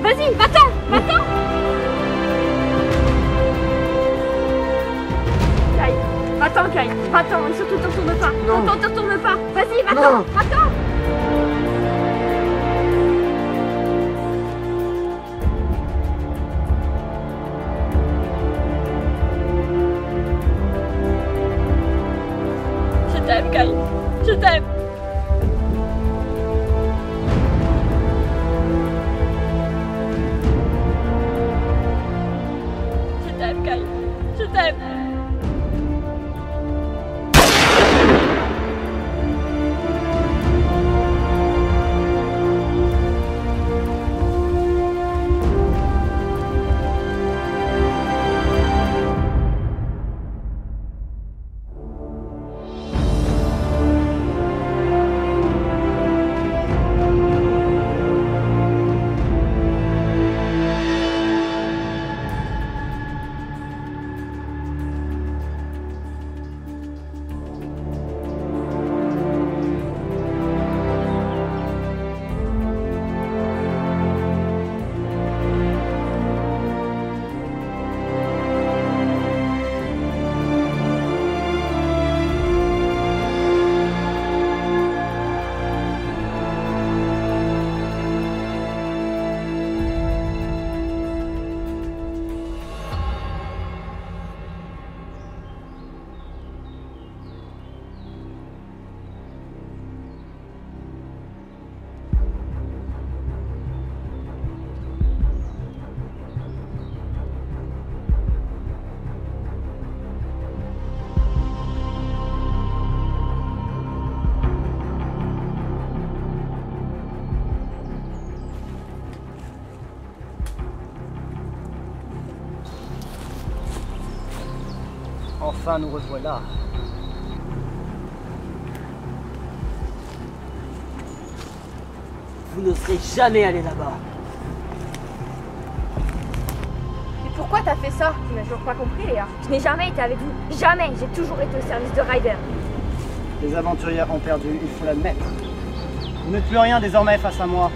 Vas-y, va-t'en, va-t'en. Kai, va-t'en, Kai, va-t'en, et surtout te retourne pas. Non. T'entends, te retourne pas. Vas-y, va-t'en, va-t'en. Je t'aime, Kai, je t'aime. Je t'aime, Kai, je t'aime. Enfin, nous revoilà. Vous n'oserez jamais aller là-bas. Mais pourquoi t'as fait ça? Tu n'as toujours pas compris, Léa. Je n'ai jamais été avec vous. Jamais. J'ai toujours été au service de Ryder. Les aventurières ont perdu, il faut l'admettre. Vous n'êtes plus rien désormais face à moi.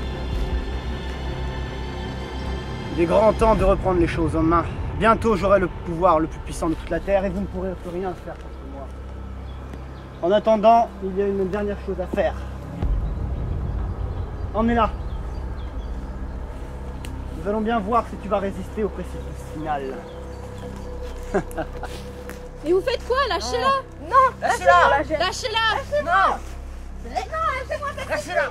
Il est grand temps de reprendre les choses en main. Bientôt, j'aurai le pouvoir le plus puissant de toute la Terre et vous ne pourrez plus rien faire contre moi. En attendant, il y a une dernière chose à faire. Emmenez-la. Nous allons bien voir si tu vas résister au précipice final. Mais vous faites quoi? Lâchez-la. Non, lâchez-la. Lâchez-la. Non. Non, laissez-moi cette lâchez-la.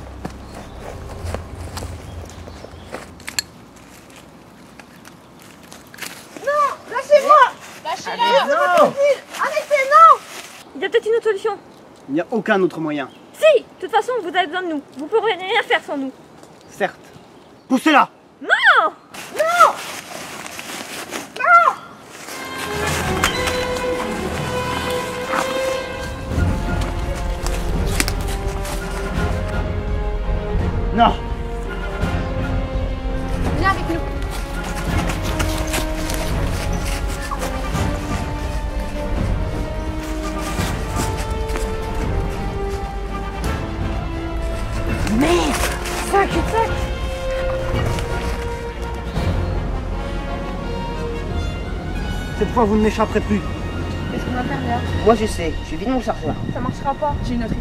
Non, lâchez-moi. Lâchez-la. Non! Arrêtez, non. Il y a peut-être une autre solution. Il n'y a aucun autre moyen. Si, de toute façon, vous avez besoin de nous. Vous pourrez rien faire sans nous. Certes. Poussez-la! Non! Non. Non. Non! Viens avec nous. Merde! 5 et 7. Cette fois, vous ne m'échapperez plus. Qu'est-ce qu'on va faire là? Moi je sais, je vais vite mon chargeur. Ça marchera pas. J'ai une autre idée.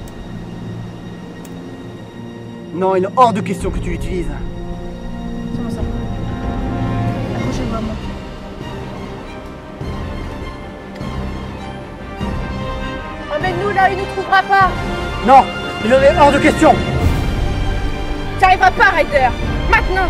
Non, il est hors de question que tu l'utilises. Comment ça? Accrochez-vous à moi. Emmène-nous là, il nous trouvera pas. Non! Il en est hors de question! Tu arriveras pas, Ryder. Maintenant.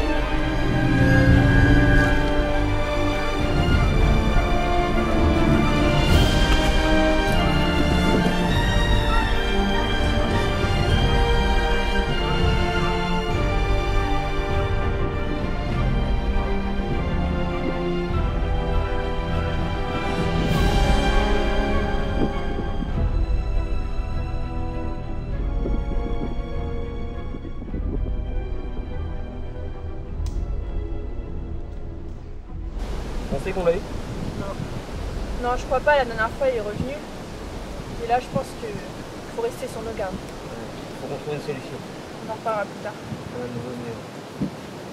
Pensez qu'on l'a eu? Non, je crois pas. La dernière fois, il est revenu. Et là, je pense qu'il faut rester sur nos gardes. Faut qu'on trouve une solution. On en reparlera plus tard. Un nouveau mieux.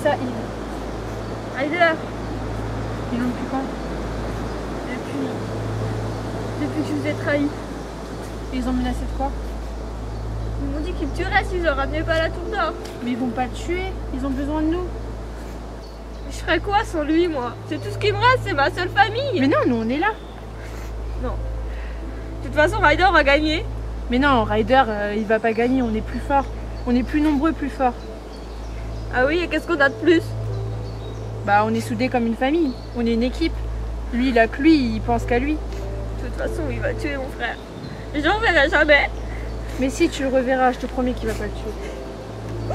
ça, Yves? Ryder, Ils l'ont depuis quand? depuis que je vous ai trahi. Et ils ont menacé de quoi? Ils m'ont dit qu'ils me tueraient si je leur ramenais pas la tour d'or. Mais ils vont pas le tuer, ils ont besoin de nous. Je ferais quoi sans lui, moi? C'est tout ce qui me reste, c'est ma seule famille. Mais non, nous on est là. De toute façon, Ryder va gagner. Mais non, Ryder, il va pas gagner, on est plus fort. On est plus nombreux, plus forts. Ah oui, et qu'est-ce qu'on a de plus? Bah on est soudés comme une famille, on est une équipe. Lui, il a que lui, il pense qu'à lui. De toute façon, il va tuer mon frère. Et j'en verrai jamais. Mais si, tu le reverras, je te promets qu'il va pas le tuer.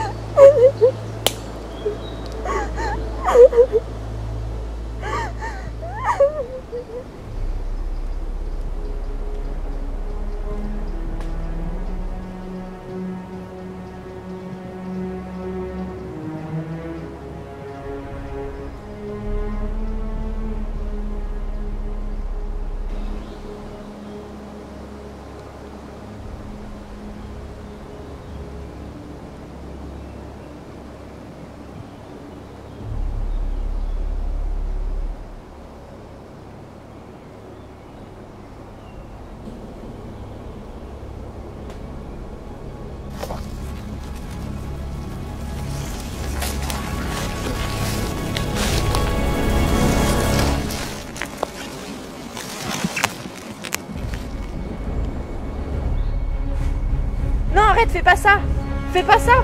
Non, arrête, fais pas ça. Fais pas ça.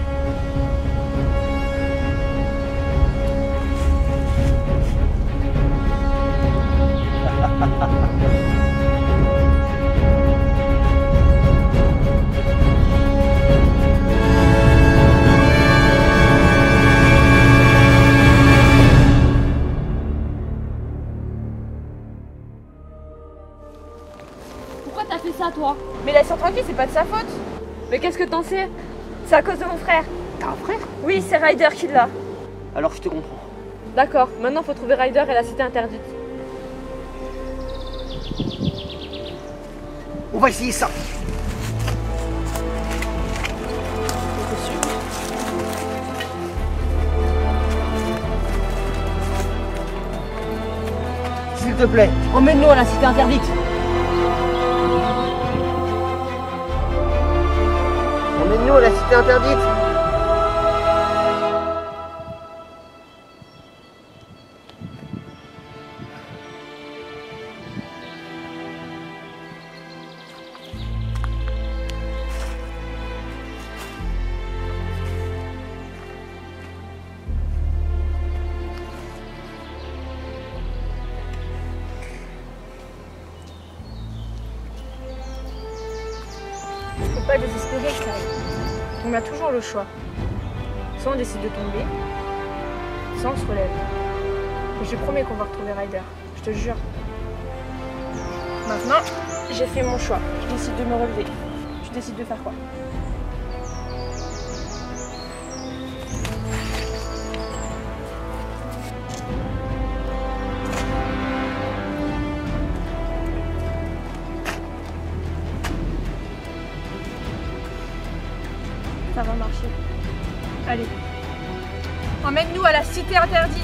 Pourquoi t'as fait ça, toi? Mais laisse-en tranquille, c'est pas de sa faute. Mais qu'est-ce que t'en sais? C'est à cause de mon frère. T'as un frère? Oui, c'est Ryder qui l'a. Alors je te comprends. D'accord, maintenant faut trouver Ryder et la cité interdite. On va essayer ça. S'il te plaît, emmène-nous à la cité interdite. Emmène-nous à la cité interdite. Faut pas désespérer, Claire. On a toujours le choix. Soit on décide de tomber, soit on se relève. Et je te promets qu'on va retrouver Ryder. Je te jure. Maintenant, j'ai fait mon choix. Je décide de me relever. Tu décides de faire quoi? Ça va marcher. Allez. Emmène-nous à la cité interdite.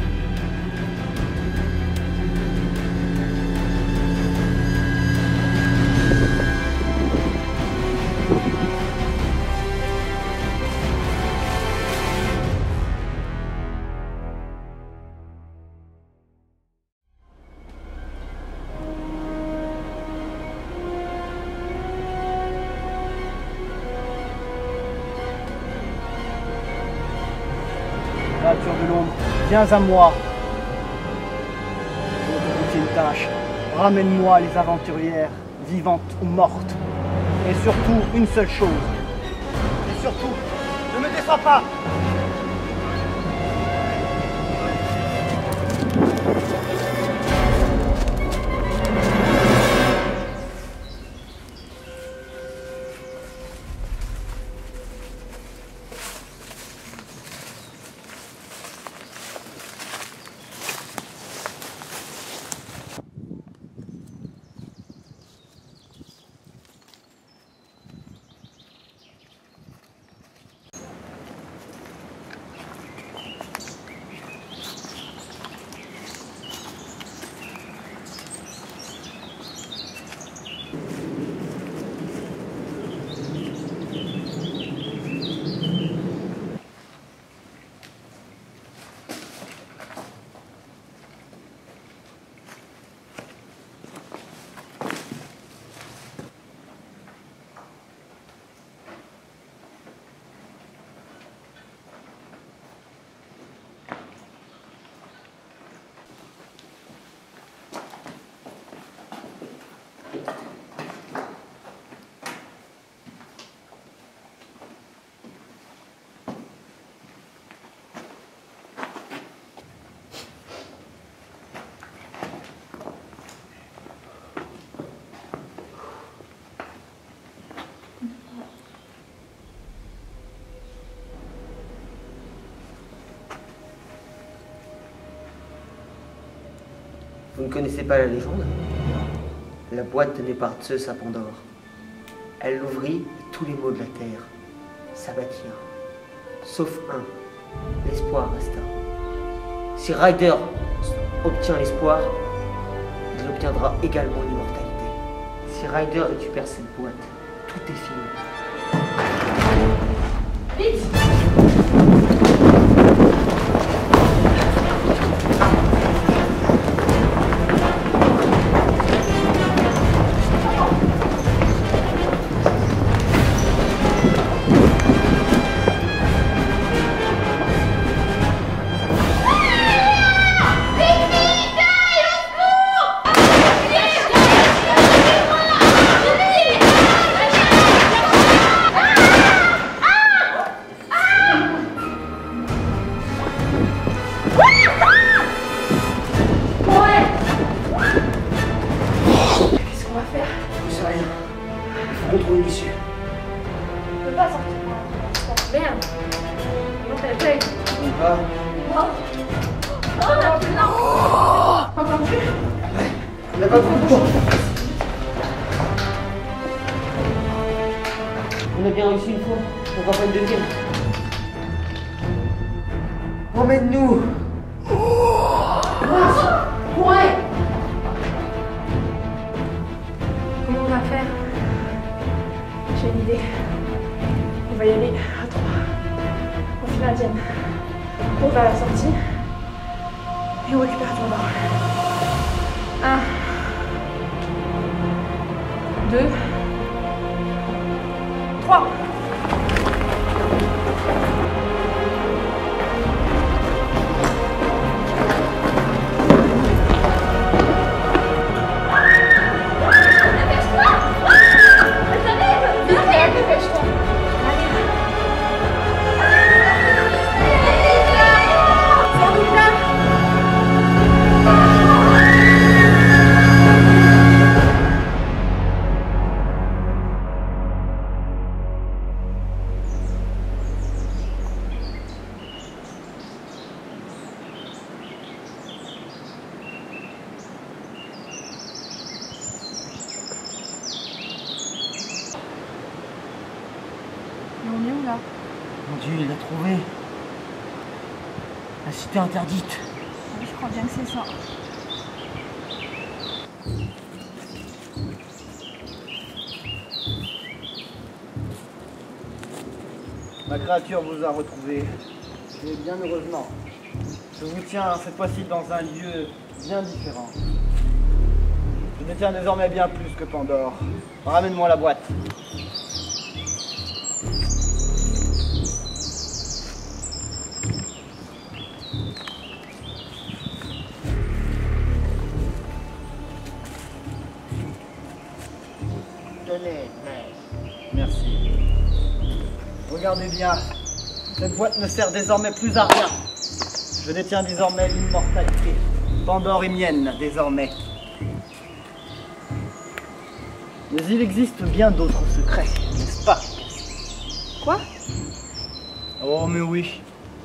Créature de l'ombre, viens à moi. Je vais te confier une tâche. Ramène-moi les aventurières, vivantes ou mortes. Et surtout, une seule chose. Et surtout, ne me déçois pas. Vous ne connaissez pas la légende? La boîte donnée par Zeus à Pandore. Elle l'ouvrit et tous les maux de la terre s'abattirent. Sauf un. L'espoir resta. Si Ryder obtient l'espoir, il obtiendra également l'immortalité. Si Ryder récupère cette boîte, tout est fini. Vite! On a bien réussi une fois, on va pas une deuxième. Emmène-nous! Ouais! Comment on va faire? J'ai une idée. On va y aller à 3. On fait l'indienne. On va à la sortie. Et on récupère ton bord. 1, 2, 3. On est où là? Mon Dieu, il l'a trouvé. La cité interdite. Oui, je crois bien que c'est ça. Ma créature vous a retrouvé. Et bien heureusement. Je vous tiens cette fois-ci dans un lieu bien différent. Je détiens désormais bien plus que Pandore. Ramène-moi la boîte. Tenez, Merci. Regardez bien, cette boîte ne sert désormais plus à rien. Je détiens désormais l'immortalité. Pandore est mienne, désormais. Mais il existe bien d'autres secrets, n'est-ce pas? Quoi? Oh, mais oui.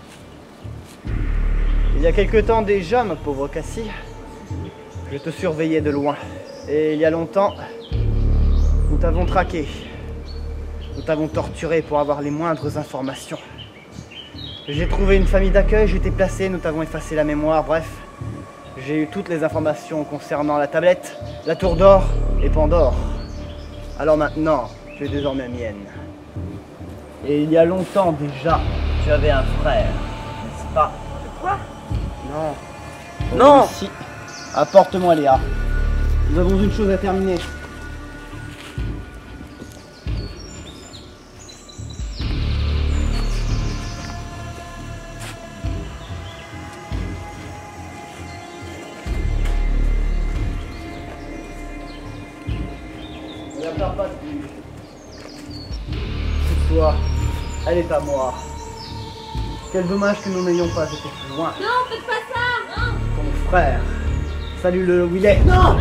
Il y a quelque temps déjà, ma pauvre Cassie, je te surveillais de loin. Et il y a longtemps, nous t'avons traqué. Nous t'avons torturé pour avoir les moindres informations. J'ai trouvé une famille d'accueil, j'ai été placé, nous t'avons effacé la mémoire, bref. J'ai eu toutes les informations concernant la tablette, la tour d'or et Pandore. Alors maintenant, tu es désormais mienne. Et il y a longtemps déjà, tu avais un frère, n'est-ce pas? Quoi? Non. Non. Ici. Apporte-moi Léa. Nous avons une chose à terminer. Ne la pleure pas plus. Cette fois, elle est à moi. Quel dommage que nous n'ayons pas été plus loin. Non, faites pas ça! Non! Ton frère. Salut-le où il est. Non!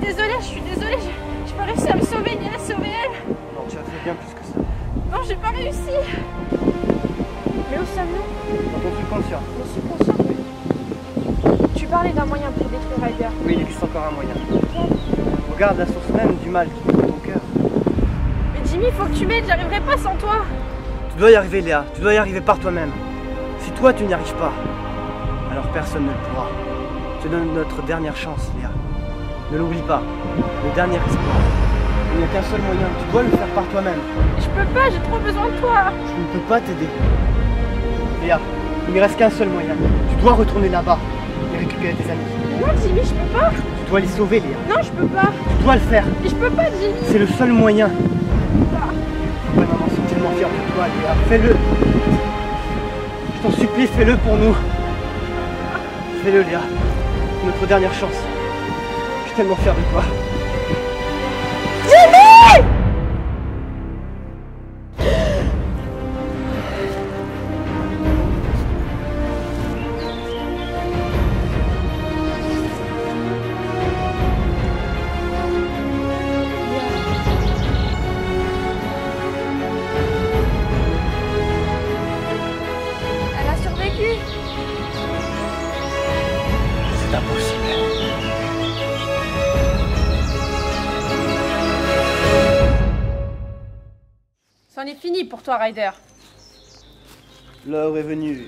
désolée, j'ai pas réussi à me sauver ni à sauver elle. Non, tu as fait bien plus que ça. Non, j'ai pas réussi. Mais où sommes-nous? Dans ton subconscient. Mon subconscient. Tu parlais d'un moyen pour détruire Ryder. Oui, il existe encore un moyen. Regarde la source même du mal qui est dans ton cœur. Mais Jimmy, faut que tu m'aides, j'arriverai pas sans toi. Tu dois y arriver, Léa. Tu dois y arriver par toi-même. Si toi, tu n'y arrives pas, alors personne ne le pourra. Je te donne notre dernière chance, Léa. Ne l'oublie pas. Le dernier espoir. Il n'y a qu'un seul moyen. Tu dois le faire par toi-même. Je peux pas, j'ai trop besoin de toi. Je ne peux pas t'aider. Léa, il ne reste qu'un seul moyen. Tu dois retourner là-bas et récupérer tes amis. Non, Jimmy, je peux pas. Tu dois les sauver, Léa. Non, je peux pas. Tu dois le faire. Mais je peux pas, Jimmy. C'est le seul moyen. Ouais, maman, sont tellement fiers de toi, Léa. Fais-le. Je t'en supplie, fais-le pour nous. Fais-le, Léa. Notre dernière chance. Je suis tellement fier de toi. Elle a survécu. C'est impossible. C'en est fini pour toi, Ryder. L'heure est venue.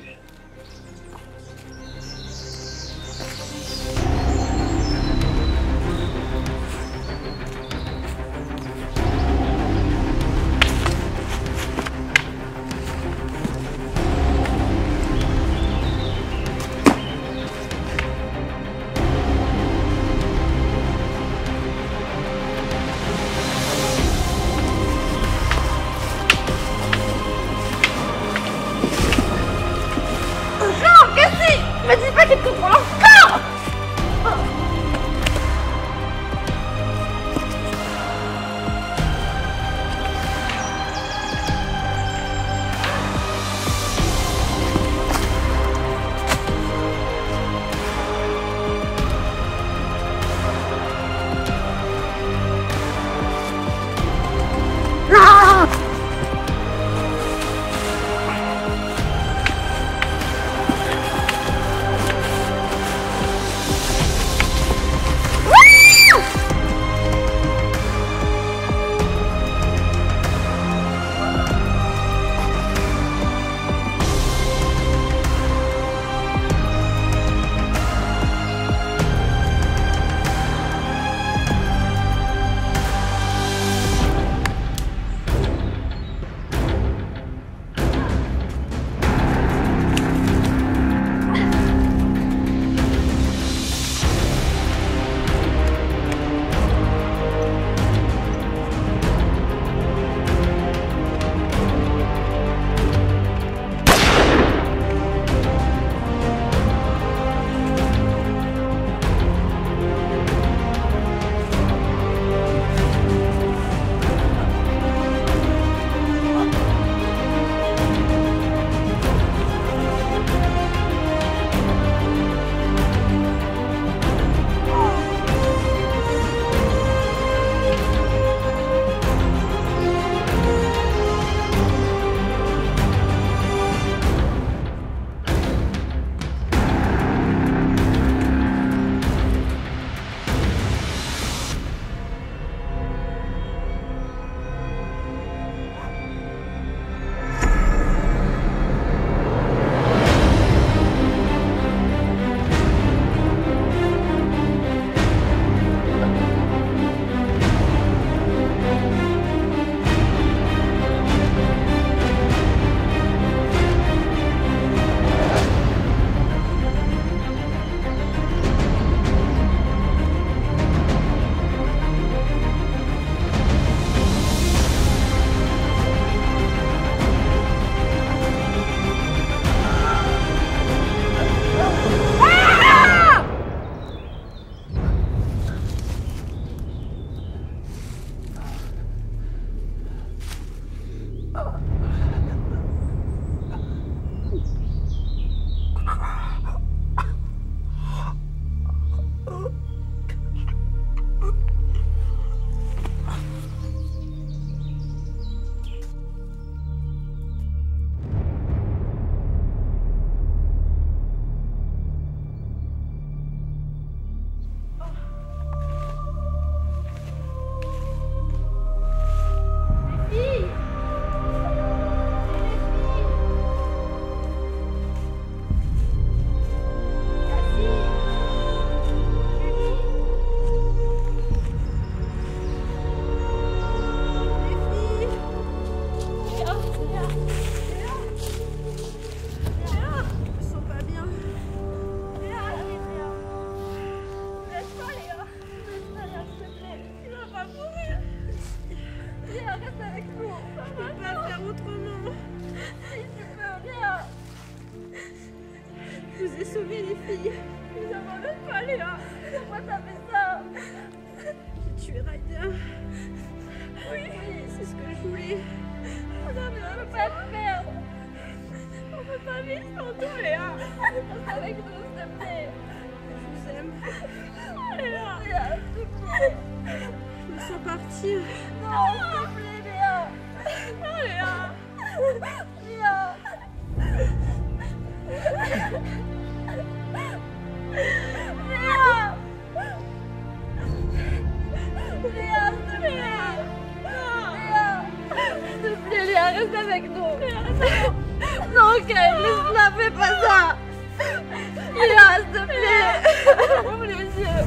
vous ai sauvé les filles. Vous abandonnez pas, Léa. Pourquoi t'as fait ça? J'ai tué Ryder. Oui, c'est ce que je voulais. On ne peut pas te perdre. On peut pas vivre sans toi, Léa. Reste avec nous, s'il te plaît. Je vous aime. Léa, s'il te plaît. Je me sens partir. Non, s'il te plaît, Léa. Non, Léa. Léa. Léa, reste avec nous. Non, ok, laisse-la, fais pas ça. Léa, s'il te plaît. Ouvre les yeux.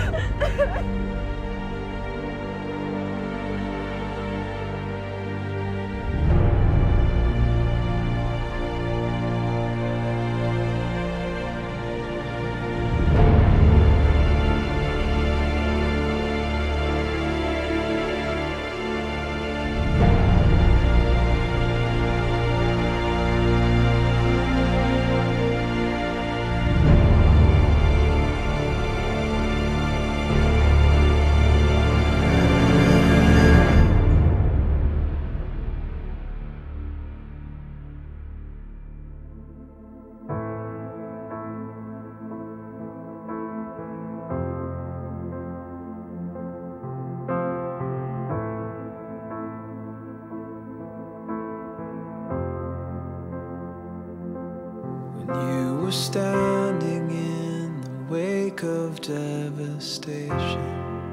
You were standing in the wake of devastation,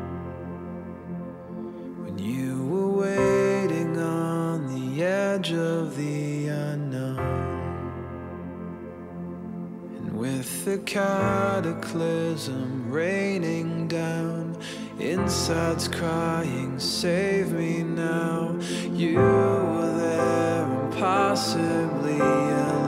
when you were waiting on the edge of the unknown, and with the cataclysm raining down, insides crying, save me now. You were there, impossibly alone.